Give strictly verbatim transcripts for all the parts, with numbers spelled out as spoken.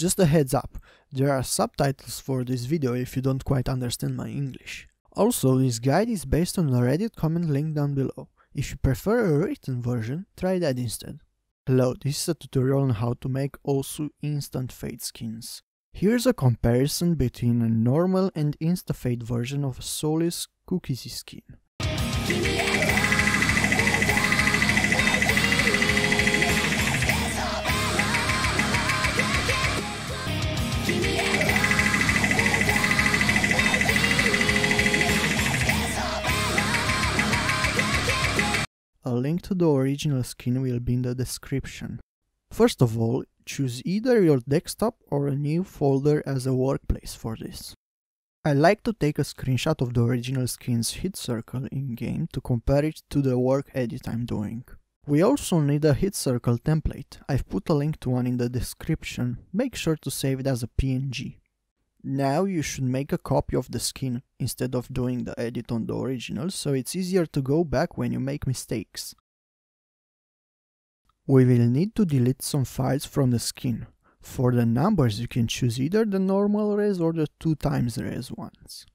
Just a heads up, there are subtitles for this video if you don't quite understand my English. Also, this guide is based on a Reddit comment link down below. If you prefer a written version, try that instead. Hello, this is a tutorial on how to make Osu instant fade skins. Here's a comparison between a normal and insta-fade version of a Solis Cookies skin. A link to the original skin will be in the description. First of all, choose either your desktop or a new folder as a workplace for this. I like to take a screenshot of the original skin's hit circle in-game to compare it to the work edit I'm doing. We also need a hit circle template. I've put a link to one in the description. Make sure to save it as a P N G. Now you should make a copy of the skin instead of doing the edit on the original, so it's easier to go back when you make mistakes. We will need to delete some files from the skin. For the numbers you can choose either the normal res or the two times res ones.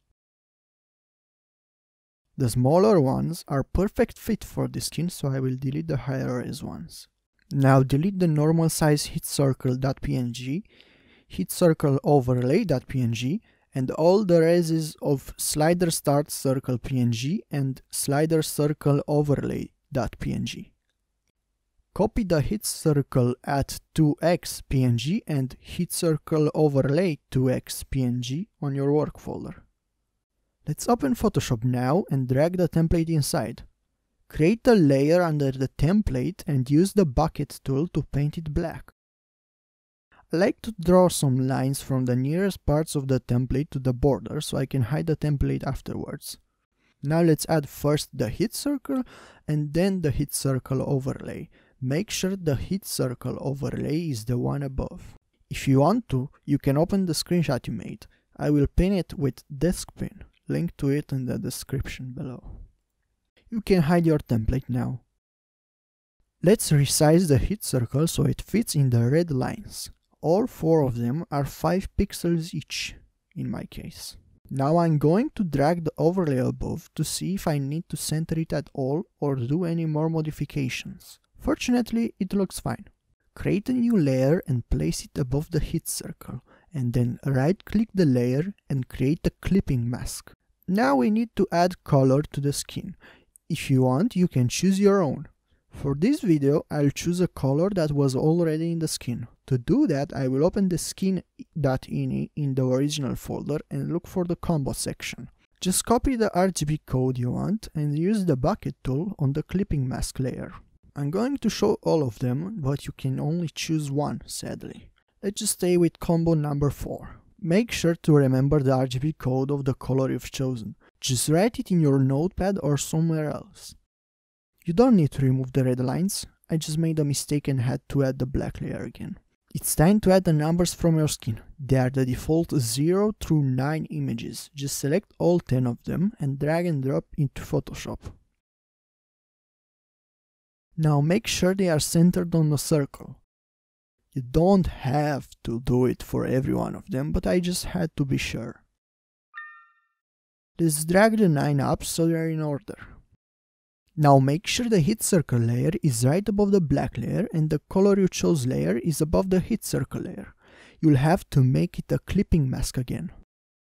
The smaller ones are perfect fit for the skin, so I will delete the higher res ones. Now delete the normal size hit circle.png, hit circle overlay.png, and all the reses of slider start circle png and slider circle overlay.png. Copy the hit circle at two x png and hit circle overlay two x png on your work folder. Let's open Photoshop now and drag the template inside. Create a layer under the template and use the bucket tool to paint it black. I like to draw some lines from the nearest parts of the template to the border so I can hide the template afterwards. Now let's add first the hit circle and then the hit circle overlay. Make sure the hit circle overlay is the one above. If you want to, you can open the screenshot you made. I will pin it with Deskpin. Link to it in the description below. You can hide your template now. Let's resize the hit circle so it fits in the red lines. All four of them are five pixels each, in my case. Now I'm going to drag the overlay above to see if I need to center it at all or do any more modifications. Fortunately, it looks fine. Create a new layer and place it above the hit circle, and then right-click the layer and create a clipping mask. Now we need to add color to the skin. If you want, you can choose your own. For this video, I'll choose a color that was already in the skin. To do that, I will open the skin.ini in the original folder and look for the combo section. Just copy the R G B code you want and use the bucket tool on the clipping mask layer. I'm going to show all of them, but you can only choose one, sadly. Let's just stay with combo number four. Make sure to remember the R G B code of the color you've chosen. Just write it in your notepad or somewhere else. You don't need to remove the red lines. I just made a mistake and had to add the black layer again. It's time to add the numbers from your skin. They are the default zero through nine images. Just select all ten of them and drag and drop into Photoshop. Now make sure they are centered on the circle. You don't have to do it for every one of them, but I just had to be sure. Let's drag the nine up so they are in order. Now make sure the hit circle layer is right above the black layer and the color you chose layer is above the hit circle layer. You'll have to make it a clipping mask again.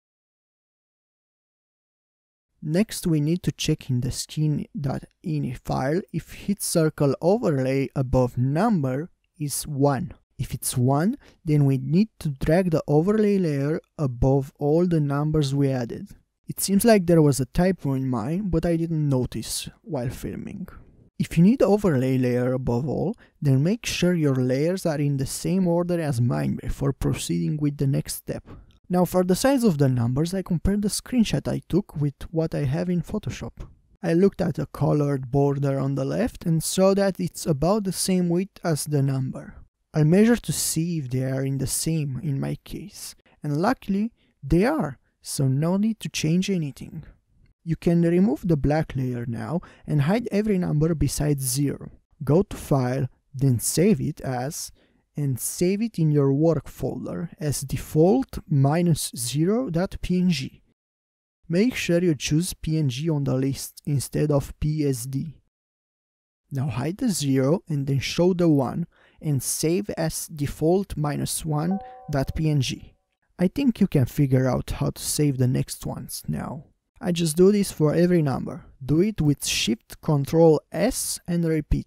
Next we need to check in the skin.ini file if hit circle overlay above number is one. If it's one, then we need to drag the overlay layer above all the numbers we added. It seems like there was a typo in mine, but I didn't notice while filming. If you need the overlay layer above all, then make sure your layers are in the same order as mine before proceeding with the next step. Now for the size of the numbers, I compared the screenshot I took with what I have in Photoshop. I looked at the colored border on the left and saw that it's about the same width as the number. I'll measure to see if they are in the same in my case, and luckily they are. So no need to change anything. You can remove the black layer now and hide every number besides zero. Go to File, then save it as, and save it in your work folder as default minus zero.png. Make sure you choose P N G on the list instead of P S D. Now hide the zero and then show the one and save as default minus one.png. I think you can figure out how to save the next ones now. I just do this for every number. Do it with Shift Control S and repeat.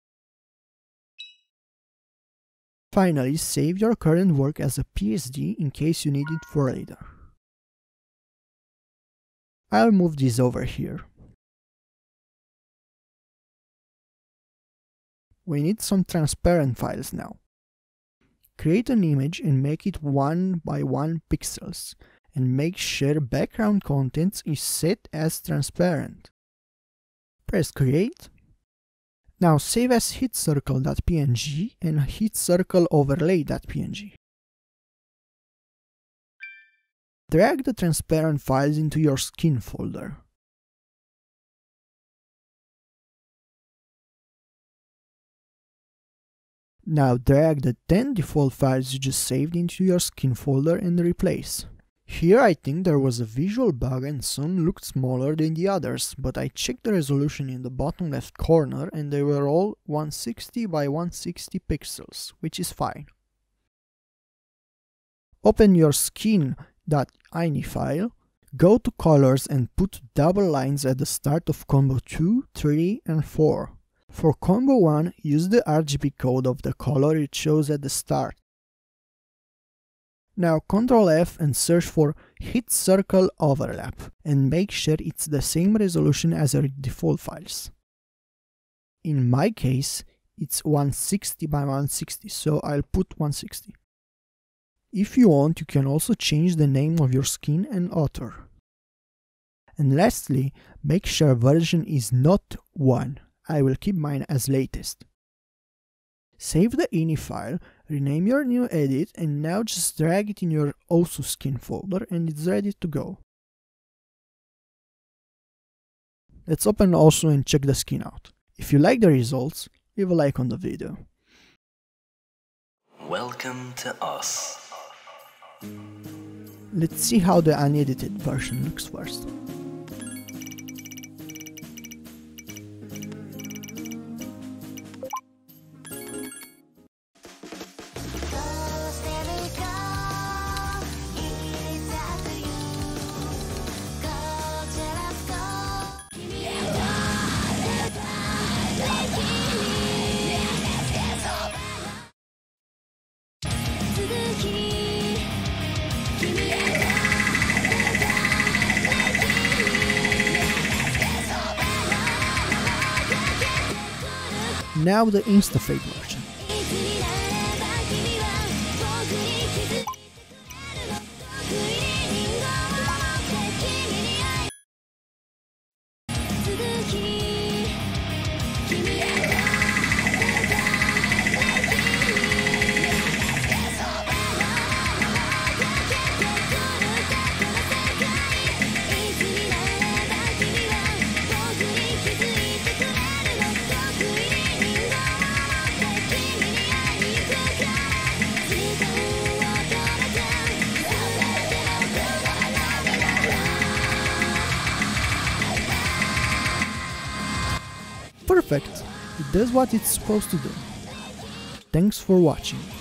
Finally, save your current work as a P S D in case you need it for later. I'll move this over here. We need some transparent files now. Create an image and make it one by one pixels, and make sure background contents is set as transparent. Press Create. Now save as HitCircle.png and HitCircleOverlay.png. Drag the transparent files into your skin folder. Now drag the ten default files you just saved into your skin folder and replace. Here I think there was a visual bug and some looked smaller than the others, but I checked the resolution in the bottom left corner and they were all one sixty by one sixty pixels, which is fine. Open your skin.ini file, go to colors and put double lines at the start of combo two, three and four. For combo one, use the R G B code of the color it shows at the start. Now control F and search for Hit Circle Overlap and make sure it's the same resolution as your default files. In my case, it's one sixty by one sixty, so I'll put one sixty. If you want, you can also change the name of your skin and author. And lastly, make sure version is not one. I will keep mine as latest. Save the ini file, rename your new edit, and now just drag it in your Osu skin folder and it's ready to go. Let's open Osu and check the skin out. If you like the results, leave a like on the video. Welcome to us. Let's see how the unedited version looks first. Now the InstaFade version. Perfect! It does what it's supposed to do. Thanks for watching.